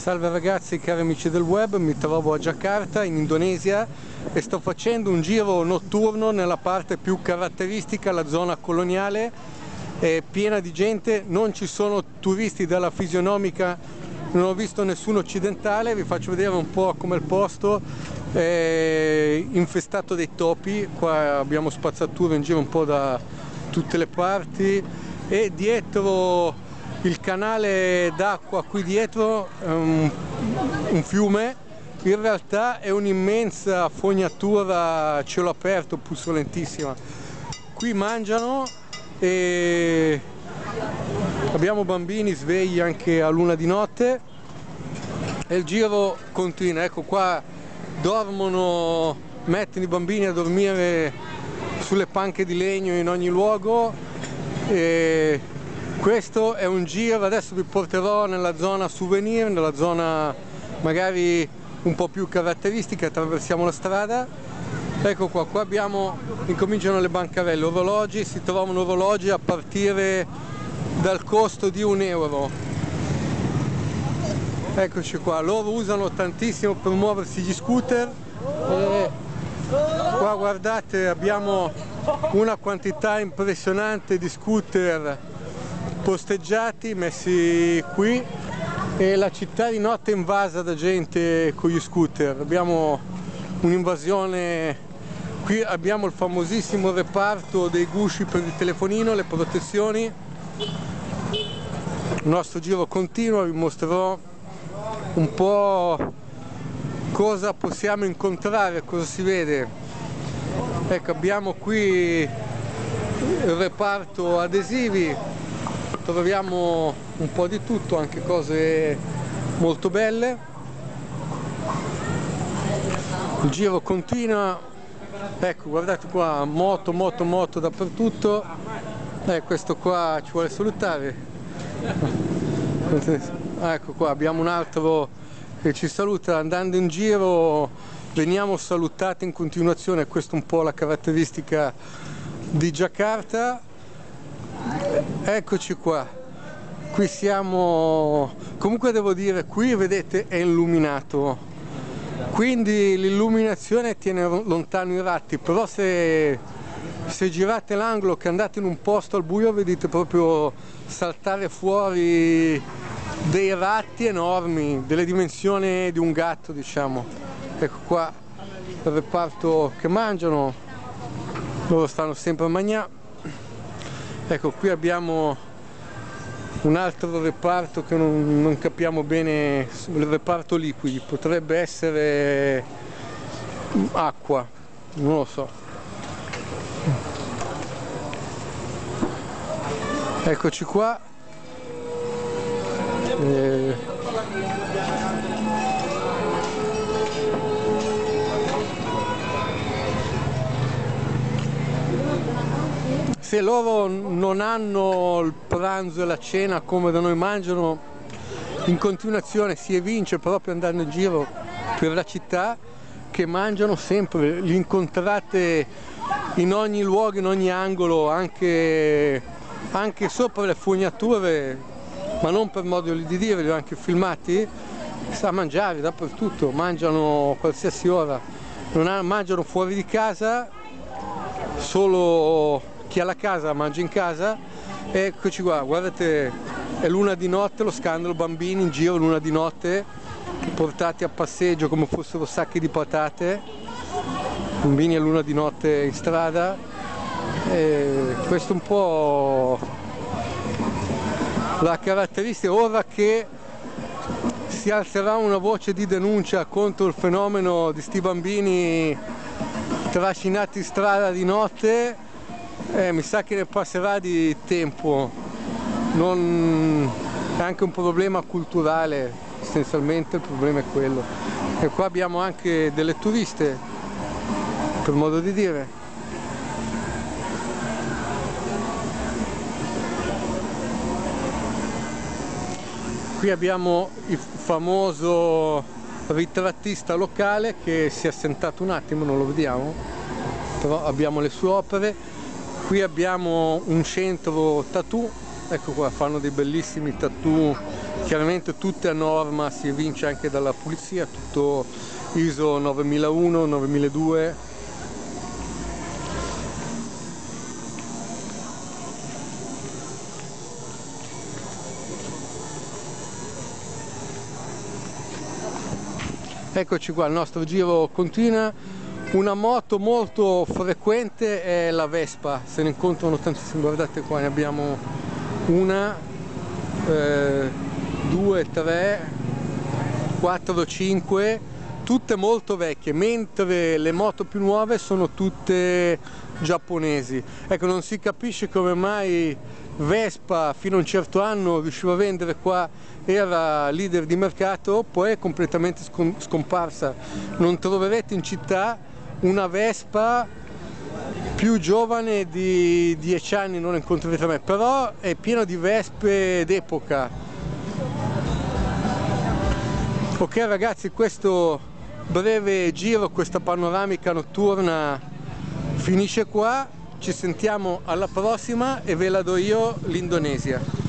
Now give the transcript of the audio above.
Salve ragazzi, cari amici del web, mi trovo a Giacarta in Indonesia e sto facendo un giro notturno nella parte più caratteristica, la zona coloniale, è piena di gente, non ci sono turisti dalla fisionomica, non ho visto nessun occidentale. Vi faccio vedere un po' come il posto è infestato dai topi. Qua abbiamo spazzature in giro un po' da tutte le parti e dietro il canale d'acqua qui dietro è un fiume, in realtà è un'immensa fognatura a cielo aperto puzzolentissima. Qui mangiano e abbiamo bambini svegli anche a luna di notte e il giro continua. Ecco qua dormono, mettono i bambini a dormire sulle panche di legno in ogni luogo. E questo è un giro, adesso vi porterò nella zona souvenir, nella zona magari un po' più caratteristica. Attraversiamo la strada, ecco qua, incominciano le bancarelle, orologi, si trovano orologi a partire dal costo di €1. Eccoci qua, loro usano tantissimo per muoversi gli scooter e qua guardate abbiamo una quantità impressionante di scooter posteggiati messi qui e la città di notte è invasa da gente con gli scooter. Abbiamo un'invasione, qui abbiamo il famosissimo reparto dei gusci per il telefonino, le protezioni. Il nostro giro continua, vi mostrerò un po' cosa possiamo incontrare, cosa si vede. Ecco, abbiamo qui il reparto adesivi, troviamo un po' di tutto, anche cose molto belle. Il giro continua, ecco guardate qua, moto dappertutto. Questo qua ci vuole salutare. Ecco qua abbiamo un altro che ci saluta. Andando in giro veniamo salutati in continuazione, questa è un po' la caratteristica di Giacarta. Eccoci qua, qui siamo, comunque devo dire, qui vedete è illuminato, quindi l'illuminazione tiene lontano i ratti, però se girate l'angolo che andate in un posto al buio vedete proprio saltare fuori dei ratti enormi, delle dimensioni di un gatto, diciamo. Ecco qua il reparto che mangiano, loro stanno sempre a mangiare. Ecco qui abbiamo un altro reparto che non capiamo bene, il reparto liquidi, potrebbe essere acqua, non lo so. Eccoci qua. Se loro non hanno il pranzo e la cena come da noi mangiano, in continuazione si evince proprio andando in giro per la città che mangiano sempre, li incontrate in ogni luogo, in ogni angolo, anche sopra le fognature, ma non per modo di dire, li ho anche filmati, sa mangiare dappertutto, mangiano a qualsiasi ora, mangiano fuori di casa, solo chi ha la casa mangia in casa. Eccoci qua, guardate, è luna di notte, lo scandalo, bambini in giro luna di notte, portati a passeggio come fossero sacchi di patate, bambini a luna di notte in strada. Questo è un po' la caratteristica. Ora che si alzerà una voce di denuncia contro il fenomeno di sti bambini trascinati in strada di notte, mi sa che ne passerà di tempo. È anche un problema culturale, essenzialmente il problema è quello. E qua abbiamo anche delle turiste, per modo di dire. Qui abbiamo il famoso ritrattista locale che si è assentato un attimo, non lo vediamo, però abbiamo le sue opere. Qui abbiamo un centro tattoo, ecco qua, fanno dei bellissimi tattoo chiaramente tutte a norma, si evince anche dalla pulizia, tutto ISO 9001, 9002. Eccoci qua, il nostro giro continua. Una moto molto frequente è la Vespa, se ne incontrano tantissime, guardate qua, ne abbiamo una, 2, 3, 4, 5, tutte molto vecchie, mentre le moto più nuove sono tutte giapponesi. Ecco, non si capisce come mai Vespa fino a un certo anno riusciva a vendere qua, era leader di mercato, poi è completamente scomparsa. Non troverete in città una Vespa più giovane di 10 anni, non incontrerete mai, però è pieno di Vespe d'epoca. Ok ragazzi, questo breve giro, questa panoramica notturna finisce qua. Ci sentiamo alla prossima e ve la do io l'Indonesia.